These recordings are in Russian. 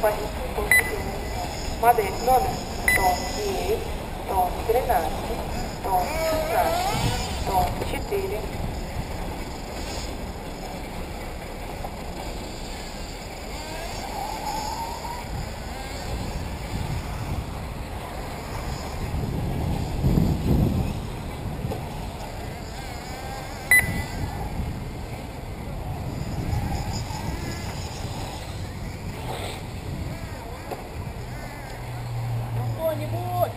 Позиции поступили. Модель номер 109, 113, 116, 104. Кто-нибудь!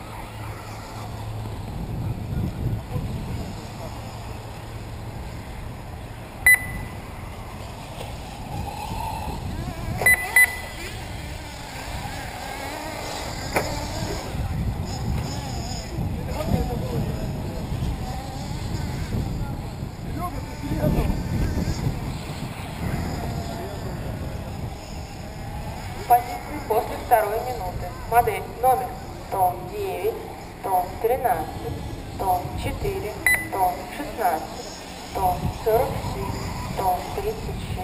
Позиции после второй минуты. Модель номер 109, 113, 104, 116, 147, 136.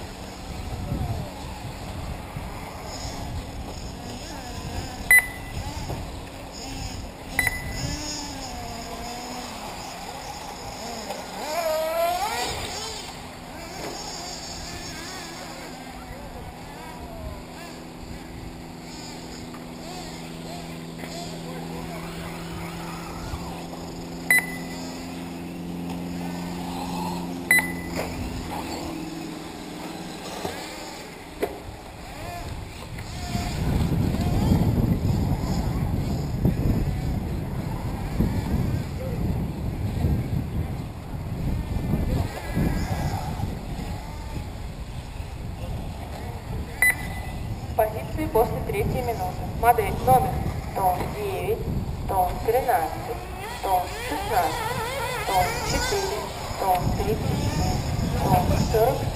Позиции после третьей минуты. Модель номер 109, 113, 116, 104, 137, 147.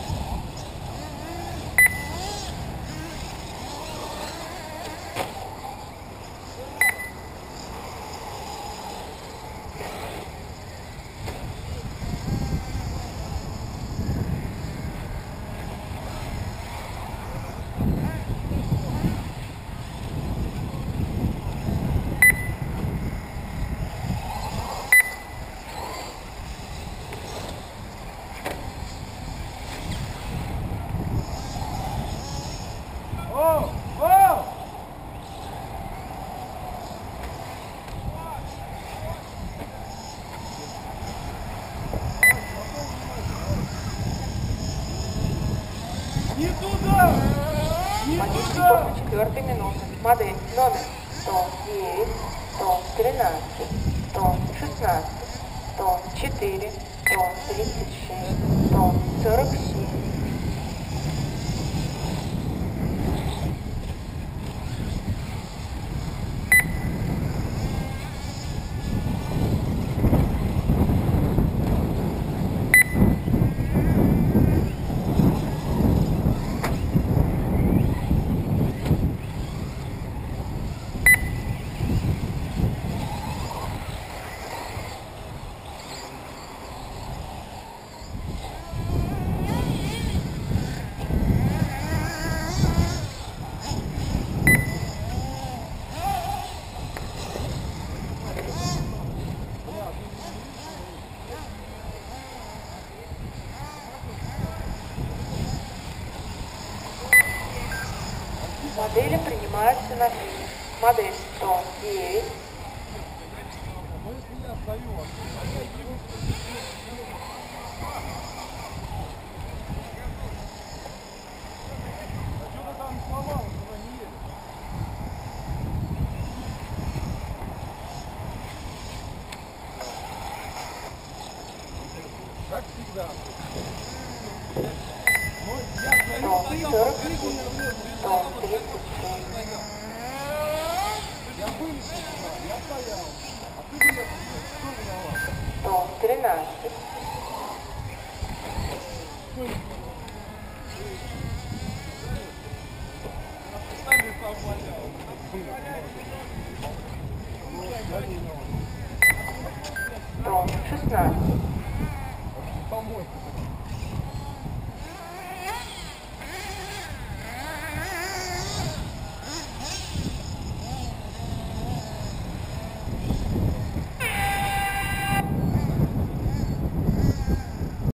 Не туда! Не Позиции туда! после четвертой минуты. Модель номер 109, 113, 116, 104, 136, 147. Модели принимаются на финиш. Модель 109. Как всегда. 147, 137. Я вылез, я стоял. А ты вылез, кто виноват? 113. Кто